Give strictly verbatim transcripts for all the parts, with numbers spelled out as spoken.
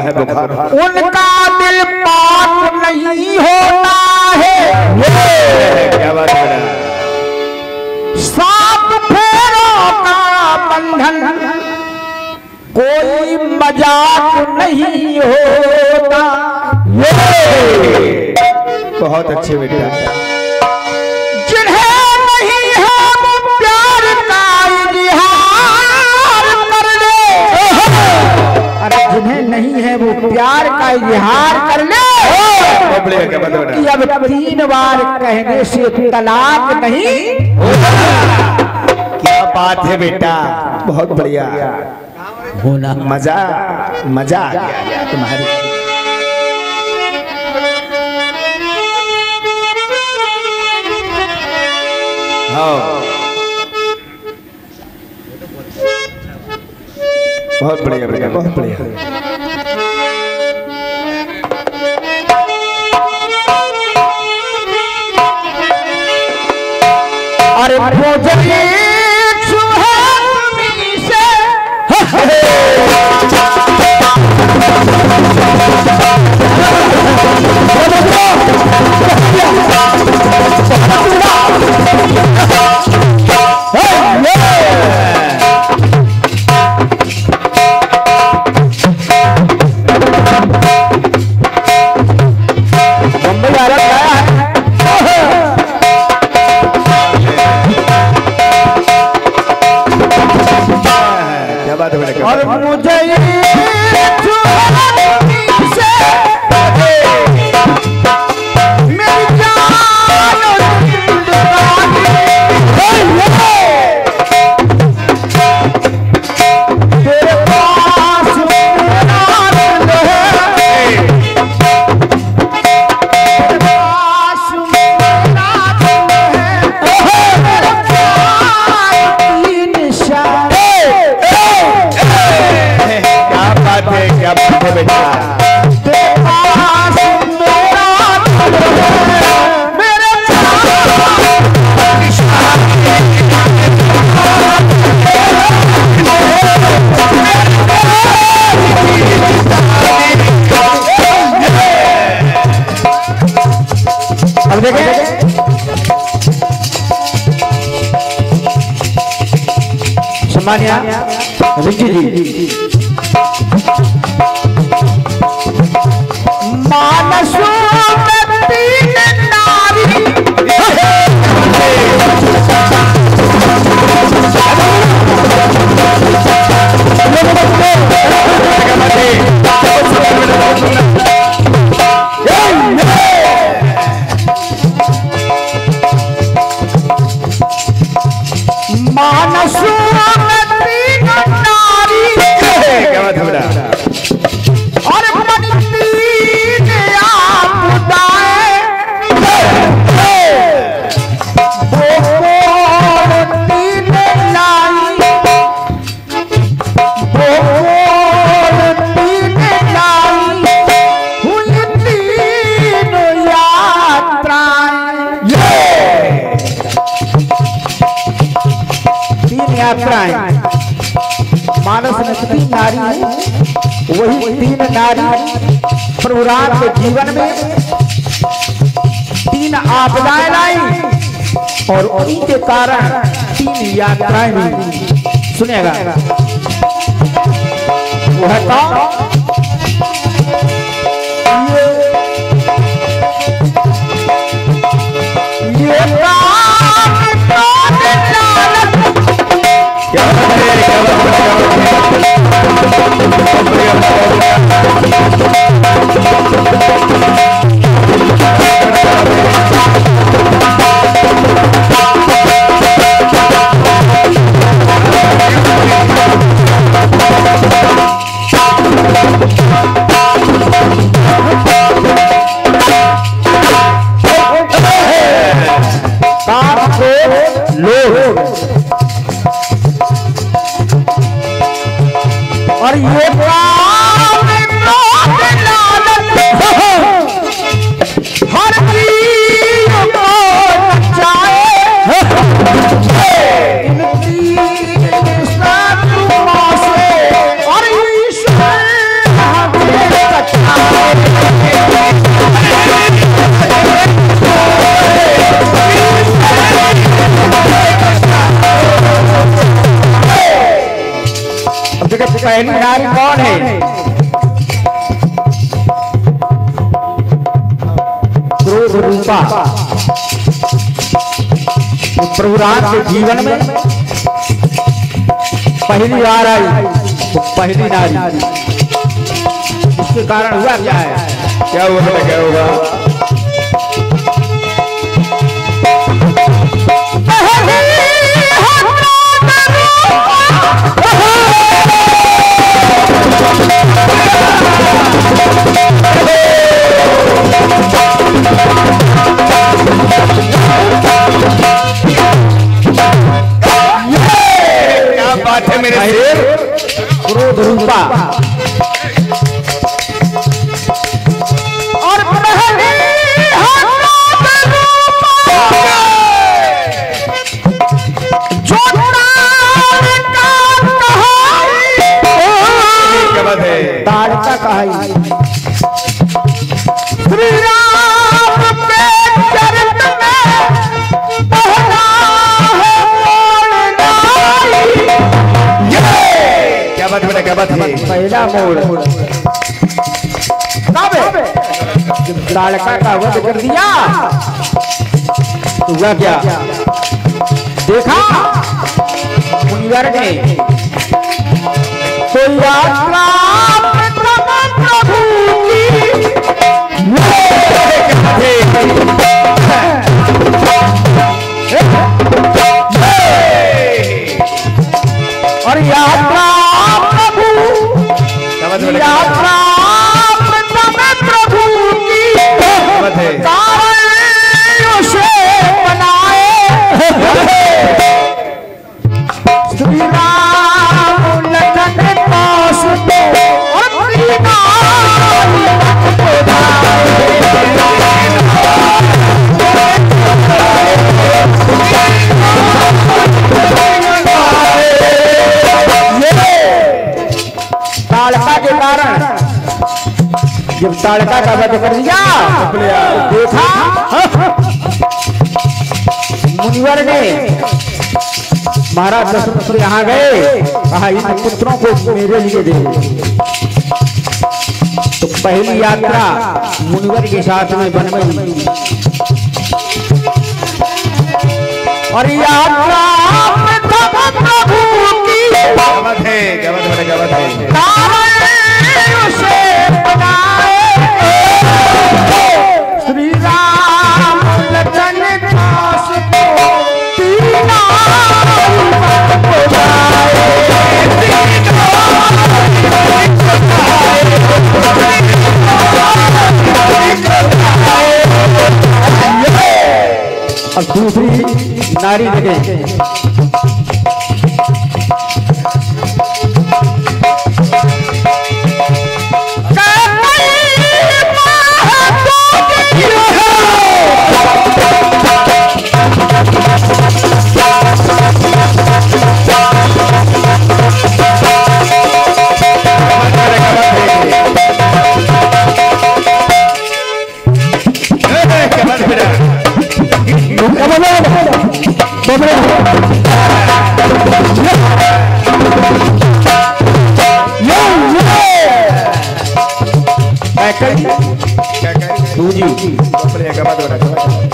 है बुखार। उनका दिल पाक नहीं होता है, क्या बात है। सात फेरों का बंधन कोई मजाक नहीं होता। बहुत अच्छे बेटा। जिन्हें नहीं है वो प्यार का इजहार कर ले, अरे जिन्हें नहीं है वो प्यार का इजहार कर ले कि अब तीन बार कहने से तलाक नहीं। क्या बात है बेटा, बहुत बढ़िया होना। मजा मजा आ गया तुम्हारी। हाँ बहुत बढ़िया बढ़िया बहुत बढ़िया। अरे भोजन और मुझे सम्मानिया रिची जी मानसों में तीन नारी मानसों और बनती आप दाए यात्राएं मानस में तीन नारी है, वही तीन नारी प्रभु राम के जीवन में तीन आपदाएं लाई और उन्हीं के कारण तीन यात्राएं हुई। सुनिएगा वो है कौन? ये और ये काम हर चीज को बचाए और ईश्वर देखिए पहली नारी कौन है? क्रोध रूपा। प्रभु राम के जीवन में पहली बार आई वो पहली नारी। इसके कारण हुआ क्या है? क्या हुआ बेटा, क्या होगा? क्या बात है मेरे शेर? क्रोध रूपा और पहली जो क्या बात है? ताड़का कहाई श्री राम के चरित में पहला है क्या बात बेटा, क्या बात है? पहला मोड़ कब जब ताड़का का वध कर दिया तो हुआ क्या? देखा मुनिवर ने तो यात्रा प्रभु की और यात्रा प्रभु यात्रा प्रभु की कारण से बनाए श्री राम लखन पास और ताड़का के कारण जब ताड़का का वध कर दिया देखा मुनिवर ने महाराज दशरथ यहाँ गए, कहा इन पुत्रों को मेरे लिए दे। तो पहली यात्रा मुनिवर के साथ में वन में हुई और यात्रा प्रभु की क्या बात है? क्या बात है? क्या बात है? श्री राम लखन दास को तीना और दूसरी नारी लगे क्या बात है?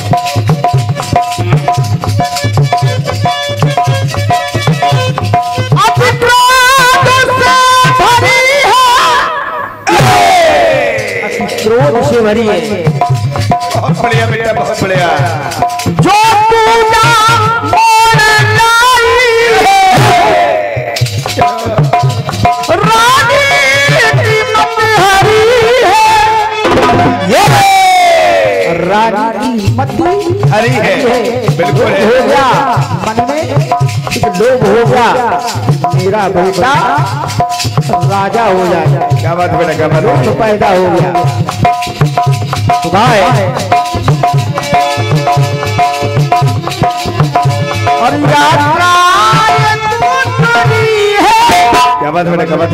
क्रोध से भरी है। बहुत बढ़िया बेटा, बहुत बढ़िया। जो पूजा मोड़ लाई रानी की नमहरी है, रानी की मती हरी है, बिल्कुल है। हो गया मन में एक लोभ हो गया, मेरा बेटा राजा हो जाए। क्या बात बेटा, क्या बात तो पैदा हो गया। तो है और यात्रा है। क्या बात बेटा, क्या बात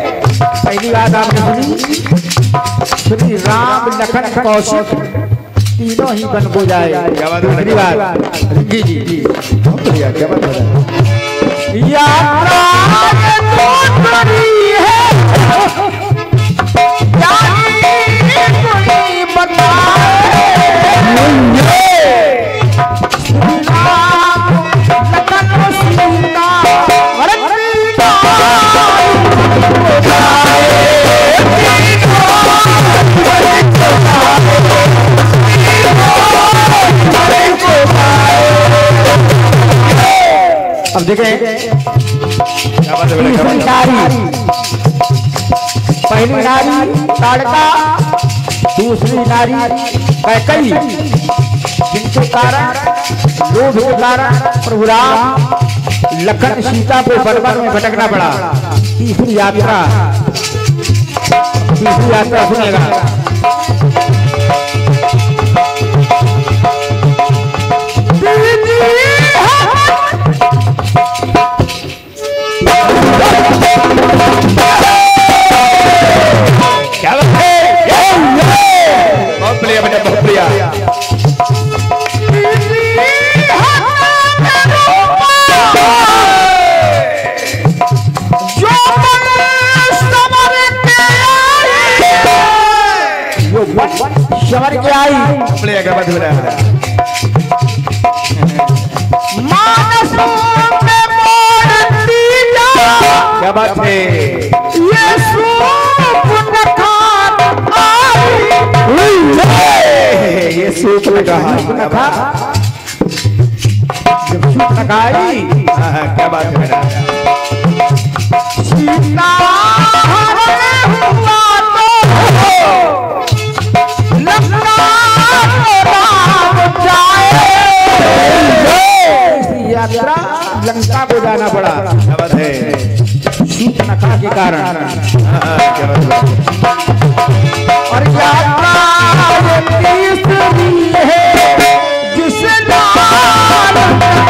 पहली बात आपने सुनी, श्री राम लखन कौशिक तीनों ही बन को जाए। क्या बात है? दूसरी बात रिंकी जी जी बहुत बढ़िया, क्या बात है? यात्रा दूसरी है कोई बताए लखन सीता अब देखें क्या बात है? तीसरी नारी, पहली नारी ताड़का, दूसरी नारी कैकई, जिनके कारण लोभ के कारण प्रभु राम लखन सीता को बरबर में भटकना पड़ा। तीसरी यात्रा, तीसरी यात्रा सुनेगा। क्या बात है? बहुत बढ़िया बेटा, बहुत बढ़िया। शवर के आई बढ़िया, क्या बात है बेटा? मानस में मोड़ती जा, क्या बात है? ये सूप नखार आई, ये सूप ने कहा, नखा जब सूप नखाई, हाँ, हाँ, क्या बात है बेटा? सीता हरे हुआ तो लंका को राम जाए। इसलिए यात्रा लंका को जाना पड़ा। क्या बात है? सूप नखा के कारण। हाँ, हाँ, क्या बात है? और यात्रा ये तीसरी है जिस नाम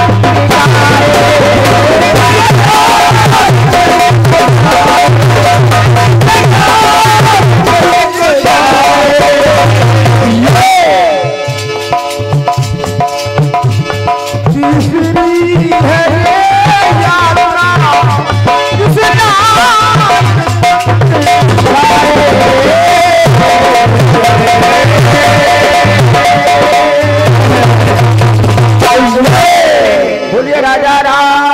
तीसरी है यात्रा जिस बोलिए राजा राम